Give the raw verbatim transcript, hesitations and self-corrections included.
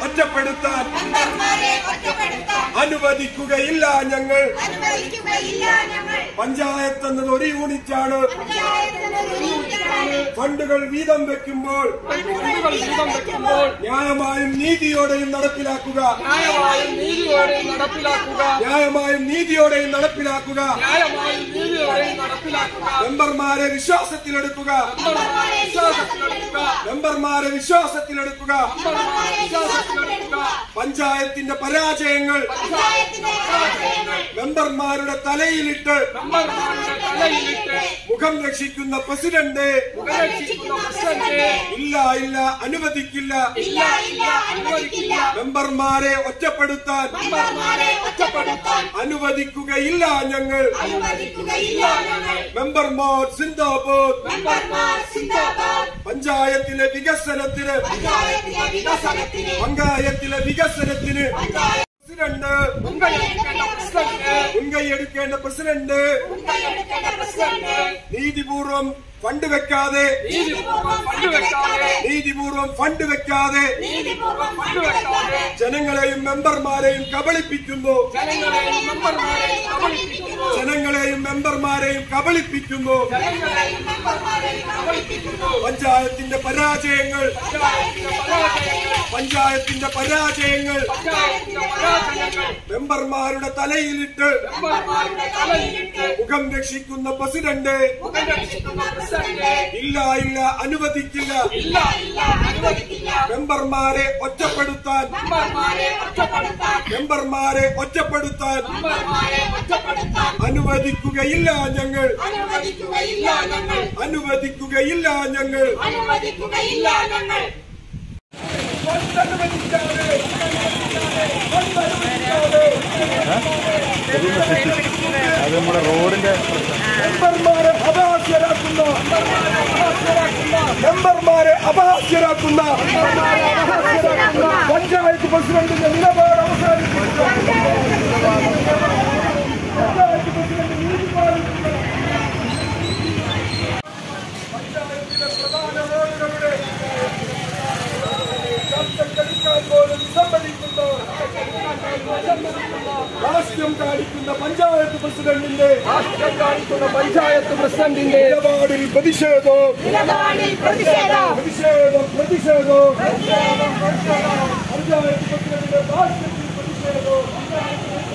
ഒറ്റപ്പെടുത്താൻ അനുവദിക്കുകയില്ല ഞങ്ങൾ. പഞ്ചായത്ത് എന്നത് ഒരു യൂണിറ്റാണ്. ഫണ്ടുകൾ വീതം വെക്കുമ്പോൾ ന്യായമായും നീതിയോടെയും നടപ്പിലാക്കുക. ന്യായമായും നീതിയോടെയും നടപ്പിലാക്കുക. മെമ്പർമാരെ വിശ്വാസത്തിലെടുക്കുക. മെമ്പർമാരെ വിശ്വാസത്തിലെടുക്കുക. പഞ്ചായത്തിന്റെ പരാജയങ്ങൾ മെമ്പർമാരുടെ തലയിലിട്ട് മുഖം രക്ഷിക്കുന്ന പ്രസിഡന്റ് ഇല്ല ഇല്ല അനുവദിക്കില്ല. മെമ്പർമാരെ ഒറ്റപ്പെടുത്താൻ അനുവദിക്കുകയില്ല ഞങ്ങൾ. മെമ്പർമാർ സിന്ദാബാദ്. പഞ്ചായത്തിലെ വികസനത്തിന് പഞ്ചായത്തിലെ വികസനത്തിന് പ്രസിഡന്റ് മുൻകൈയെടുക്കേണ്ട പ്രസിഡന്റ് നീതിപൂർവം ഫണ്ട് വെക്കാതെ നീതിപൂർവം ഫണ്ട് വെക്കാതെ ജനങ്ങളെയും മെമ്പർമാരെയും കബളിപ്പിക്കുന്നു. ജനങ്ങളെയും മെമ്പർമാരെയും കബളിപ്പിക്കുന്നു. പഞ്ചായത്തിന്റെ പരാജയങ്ങൾ പഞ്ചായത്തിന്റെ പരാജയങ്ങൾ മെമ്പർമാരുടെ തലയിലിട്ട് മുഖം രക്ഷിക്കുന്ന പ്രസിഡന്റ് ഇല്ല ഇല്ല അനുവദിക്കില്ല. മെമ്പർമാരെ ഒറ്റപ്പെടുത്താൻ മെമ്പർമാരെ ഒറ്റപ്പെടുത്താൻ അനുവദിക്കുകയില്ല ഞങ്ങൾ. അനുവദിക്കുകയില്ല ഞങ്ങൾ. അത് നമ്മുടെ റോഡിന്റെ മെമ്പർമാരെ അപഹാസ്യരാക്കുന്ന മെമ്പർമാരെ അപഹാസ്യരാക്കുന്ന പഞ്ചായത്ത് പ്രസിഡന്റിന്റെ നിലപാട് അവസാനിപ്പിക്കുക. പഞ്ചായത്ത് പ്രസിഡന്റ് നീതി പാലിക്കുക. പഞ്ചായത്തിലെ പ്രധാന റോഡുകളുടെ ശബ്ദം പോലും സമ്മതിക്കുന്ന രാഷ്ട്രീയം കാണിക്കുന്ന പഞ്ചായത്ത് പ്രസിഡന്റിന്റെ രാഷ്ട്രീയം കാണിക്കുന്ന പഞ്ചായത്ത് പ്രസിഡന്റിന്റെ നിലപാടിൽ പ്രതിഷേധം പ്രതിഷേധം പ്രതിഷേധം പഞ്ചായത്ത് പ്രസിഡന്റിന്റെ രാഷ്ട്രീയത്തിൽ പ്രതിഷേധം